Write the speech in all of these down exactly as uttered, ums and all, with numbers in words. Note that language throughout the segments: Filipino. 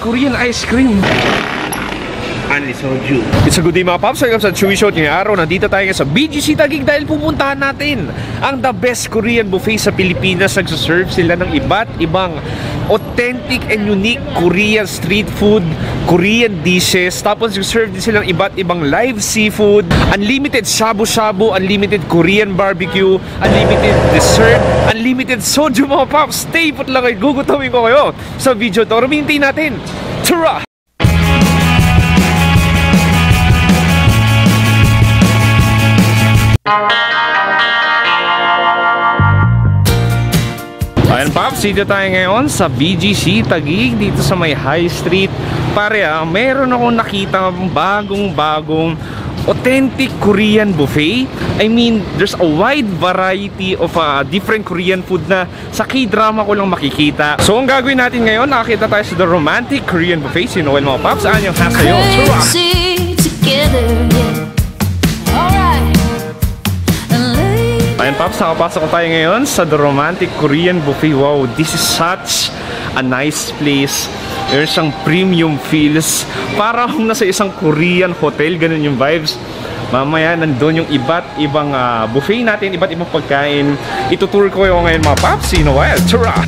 Korean ice cream. Anli soju. It's a good day mga paps. Welcome sa Chewy Show. Ngayong araw, nandito tayo sa B G C Taguig dahil pupuntahan natin ang the best Korean buffet sa Pilipinas. Nagsaserve sila ng iba't ibang authentic and unique Korean street food, Korean dishes. Tapos nagsaserve din sila ng iba't ibang live seafood, unlimited shabu-shabu, unlimited Korean barbecue, unlimited dessert, unlimited soju mga paps. Stay put lang kayo. Gugutawin ko kayo sa video to. Rumintay natin. Tara! Ayan paps, dito tayo ngayon sa B G C Taguig, dito sa may High Street. Pare ah, meron akong nakita bagong-bagong authentic Korean buffet. I mean, there's a wide variety of uh, different Korean food na sa K-drama ko lang makikita. So ang gagawin natin ngayon, nakakita tayo sa The Romantic Korean Buffet. Sino kayo mga paps? Saan yung hasa yun? Ayan paps, nakapasok tayo ngayon sa The Romantic Korean Buffet. Wow, this is such a nice place. There's some premium feels. Parang nasa isang Korean hotel, ganun yung vibes. Mamaya nandun yung iba't ibang uh, buffet natin, iba't ibang pagkain. Itutour ko kayo ngayon mga paps. You know what? Tara!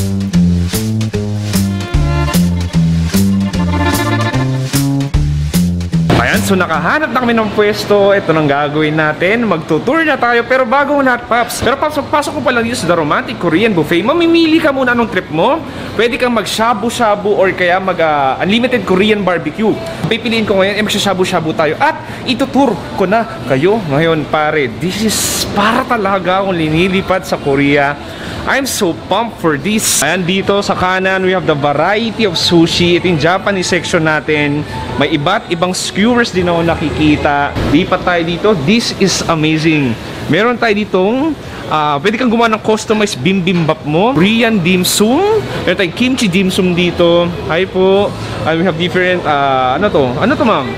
Ayan, so nakahanap na kami ng pwesto. Ito nang gagawin natin. Magtutour na tayo. Pero bago lahat, paps. Pero paps, pasok ko pa lang dito sa The Romantic Korean Buffet. Mamimili ka muna anong trip mo. Pwede kang mag-shabu-shabu or kaya mag-unlimited uh, Korean barbecue. Pipiliin ko ngayon, eh mag-shabu-shabu tayo. At itutour ko na kayo ngayon, pare. This is para talaga akong linilipat sa Korea. I'm so pumped for this. Ayan, dito sa kanan, we have the variety of sushi. Ito yung Japanese section natin. May iba't ibang skewers din ako nakikita. Lipat tayo dito. This is amazing. Meron tayo ditong uh, pwede kang gumawa ng customized bibimbap mo. Korean dim sum. Meron tayong kimchi dim sum dito. Hi po. And we have different, uh, ano to? Ano to ma'am?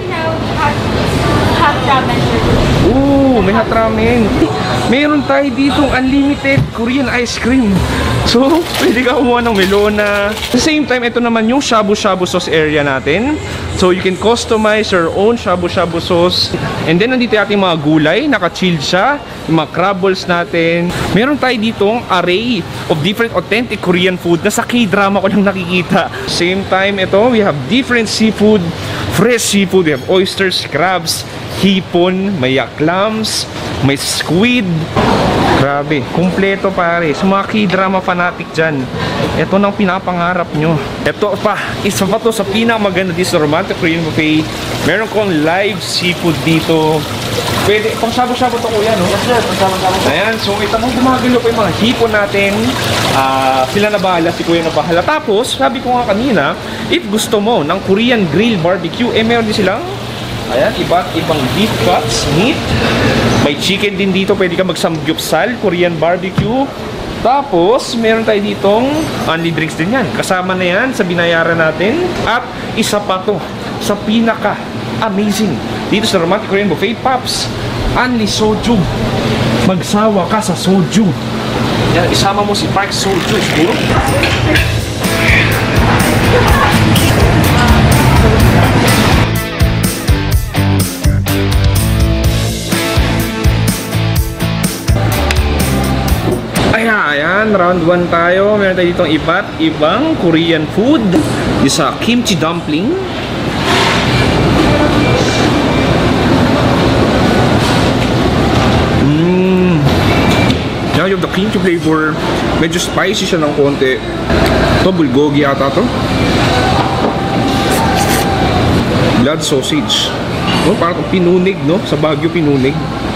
Hot ramen. Ooh, may hot ramen. Meron tayo ditong unlimited Korean ice cream. So, pwede ka kumuha ng melona. At the same time, ito naman yung shabu-shabu sauce area natin. So, you can customize your own shabu-shabu sauce. And then, nandito yung ating mga gulay. Naka-chilled siya. Yung mga crab balls natin. Meron tayo ditong array of different authentic Korean food na sa K-drama ko lang nakikita. Same time, ito, we have different seafood. Fresh seafood. We have oysters, crabs, hipon, may clams, may squid. Grabe, kumpleto pare. Sa mga K-drama fanatic dyan, ito nang pinapangarap nyo. Ito pa, isa pa to sa pinakamaganda dito sa Romantic Korean Buffet. Meron kong live seafood dito. Pwede, pang shabu-shabu to kuya, no? Yes sir, pang shabu-shabu. Ayan, so ito mong gumagalo pa yung mga hipon natin. uh, Sila na bahala, si kuya na bahala. Tapos, sabi ko nga kanina, if gusto mo ng Korean grill barbecue, eh meron din silang ayan, iba't ibang beef cuts, meat. May chicken din dito, pwede ka mag-samgyupsal, Korean barbecue. Tapos, meron tayo ditong only drinks din yan. Kasama na yan sa binayaran natin. At isa pa to sa pinaka-amazing dito sa Romantic Korean Buffet, paps. Only soju. Magsawa ka sa soju. Yan, isama mo si Park Soju. Siguro. Ayan, round one tayo. Meron tayo ditong iba't ibang Korean food. Isa kimchi dumpling. Mmm. Yan yung the kimchi flavor. Medyo spicy siya ng konti. Ito, bulgogi ata to. Blood sausage. Oh, parang pinunig, no? Sa Baguio pinunig.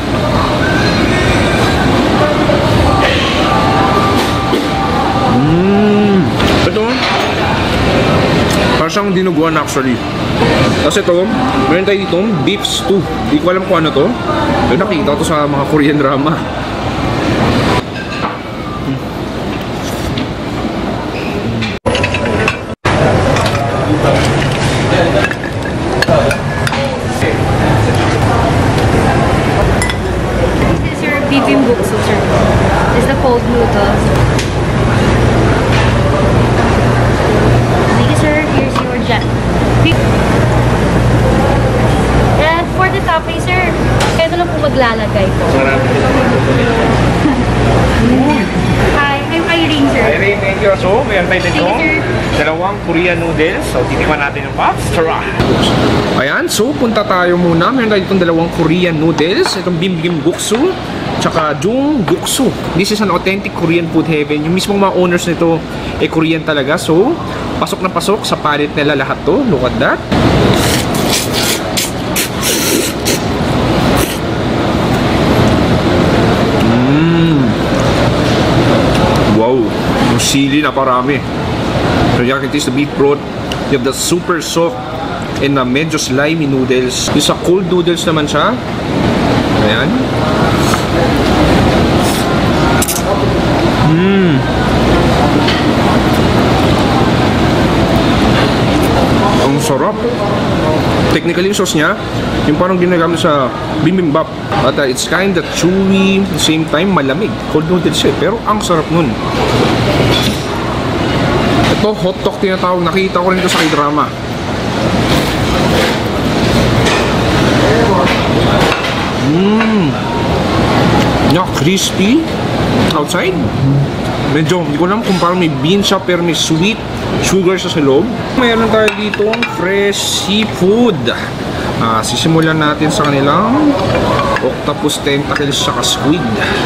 Mmm. Ito, parang siyang dinuguan actually. Tapos ito, meron tayo ditong beef stew. Di ko alam kung ano to. Pero nakikita ko to sa mga Korean drama. This is your bibimbap, sir. This is the cold noodles. Thank you, sir. Here's your dyan. And for the topping, sir, kayo na lang po maglalagay po. Hi, I'm Irene, sir. Irene, thank you. So, meron tayo dito Thank you, sir. dalawang Korean noodles. So, titikman natin yung Pops. Tara! Ayan, so punta tayo muna. Meron tayo itong dalawang Korean noodles. Itong Bibimbuksu, tsaka Jungguksu. This is an authentic Korean food heaven. Yung mismong mga owners nito, eh Korean talaga. So, pasok na pasok sa palate nila lahat to. Look at that. Wow, yung sili na parami. So you can taste the beef broth. You have the super soft and uh, medyo slimy noodles. Yung sa cold noodles naman siya. Ayan. Mmm. Ang sarap. Technically yung sauce niya, yung parang ginagamit sa bibimbap. At uh, it's kind of chewy, at the same time malamig. Cold noodles siya, pero ang sarap nun. Ito, hot dog tinatawag. Nakita ko rin ito sa K-drama. Mmm. Yeah, crispy outside. Medyo, hindi ko alam kung parang may bean siya pero may sweet sugar siya sa loob. Mayroon tayo dito fresh seafood. Ah, sisimulan natin sa kanilang octopus tentacles saka squid.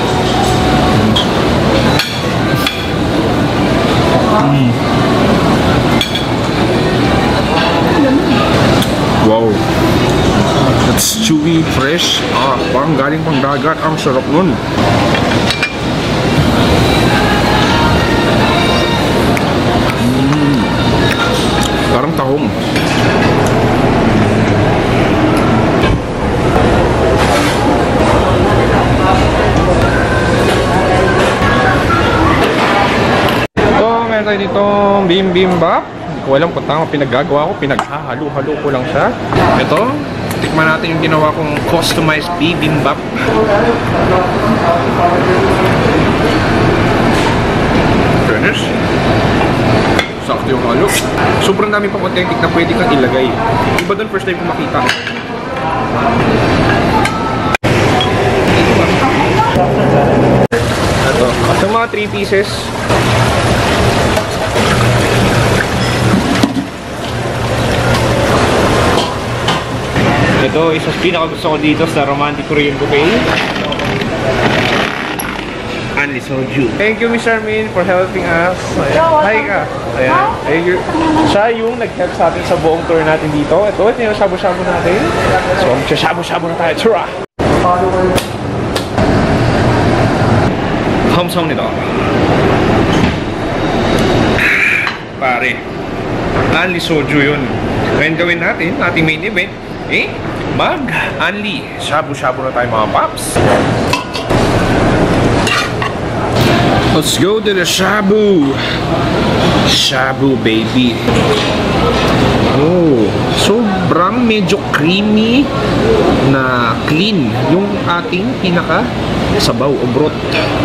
Mm. Wow. That's chewy, fresh. Ah, parang galing pang dagat. Ang sarap nun. Mm. Parang tahong. Meron tayo dito bibimbap. Hindi ko alam kung tama pinaggagawa ko. Pinaghahalo-halo ko lang siya. Ito, tikman natin yung ginawa kong customized bibimbap. Finish. Sakto yung halo. Sobrang dami pang authentic na pwede kang ilagay. Iba doon first time ko makita. Ito. Ito mga three pieces. Ito, isa sa pinakagusto ko dito sa Romantic Korean Buffet. Anli Soju. Thank you, Miss Armin, for helping us. Ayan. Hi ka. Ayan. Thank you. Siya yung nag-help sa atin sa buong tour natin dito. Ito, ito yung shabu-shabu natin. So, shabu-shabu na tayo. Tsura! 감사합니다. Pare, Anli Soju yun. Ngayon gawin natin, ating main event, eh, mag-Anli. Shabu-shabu na tayo mga paps. Let's go to the shabu. Shabu, baby. Oh, sobrang medyo creamy na clean yung ating pinaka sabaw o broth.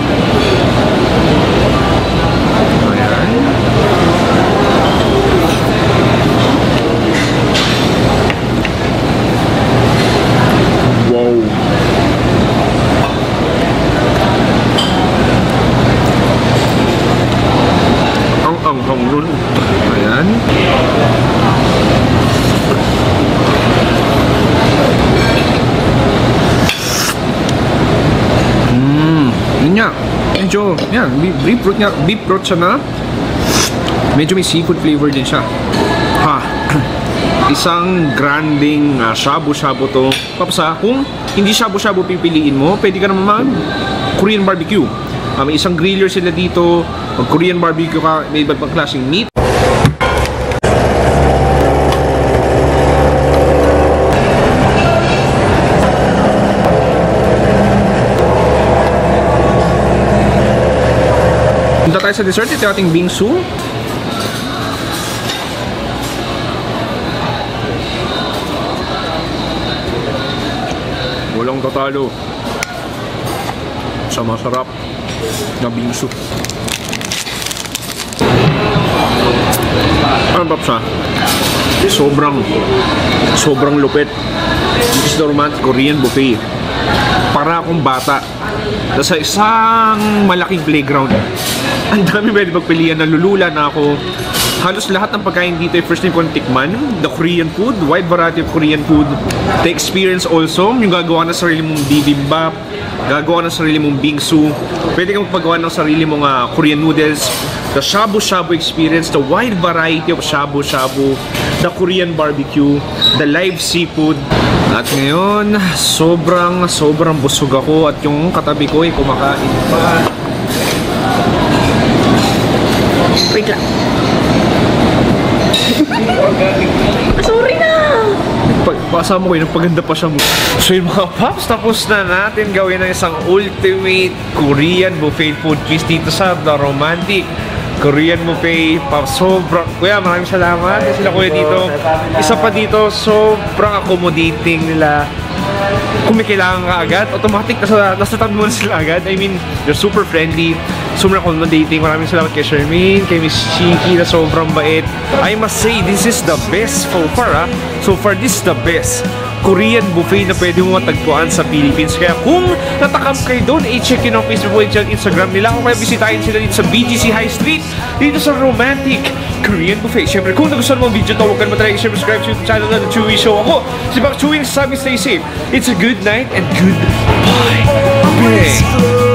Ayan. Wow. Ang anghang nun. Ayan. Yun nga, medyo, yan, beef broth nga, beef broth siya na medyo may seafood flavor din siya. Ha, isang granding uh, shabu-shabu to. Papasa, kung hindi shabu-shabu pipiliin mo, pwede ka naman Korean barbecue. Uh, may isang griller sila dito, mag Korean barbecue ka, may iba't ibang klaseng meat. Punta tayo sa dessert, ito ating bingsu. Walang tatalo sa masarap na bingsu. Ano ba siya? Sobrang, sobrang lupit. This is the romantic Korean buffet. Para akong bata. Nasa isang malaking playground. Ang dami pwede magpilian. Nalulula na ako. Halos lahat ng pagkain dito ay first time ko tikman. The Korean food, wide variety of Korean food. The experience also, yung gagawa ng sarili mong bibimbap, gagawa ng sarili mong bingsu. Pwede kang magpagawa ng sarili mong uh, Korean noodles. The shabu-shabu experience, the wide variety of shabu-shabu, the Korean barbecue, the live seafood. At ngayon, sobrang, sobrang busog ako at yung katabi ko ay kumakain pa. Wait lang. Sorry na! Pagpasama ko yun, nagpaganda pa siya mo. So yung mga paps, tapos na natin gawin ng isang ultimate Korean buffet food feast dito sa The Romantic Korean Buffet. Paps, sobrang, kuya, maraming salamat. Kasi sila kuya dito. Isa pa dito, sobrang accommodating nila. Kung may kailangan ka agad, automatic nasa, nasa tabi mo na sila agad. I mean, they're super friendly, super accommodating. Maraming salamat kay Charmaine, kay Miss Chiki na sobrang bait. I must say, this is the best so far, ah. So far, this is the best Korean buffet na pwede mo matagpuan sa Philippines. Kaya kung natakam kayo doon, i-check yun ang Facebook page at Instagram nila. Kung kaya bisitahin sila dito sa B G C High Street, dito sa Romantic Korean Buffet. Siyempre, kung nagustuhan mo ang video ito, huwag ka naman talaga i-subscribe sa YouTube channel na The Chewy Show. Ako, si Bak Chewy, sabi stay safe. It's a good night and goodbye. Bye.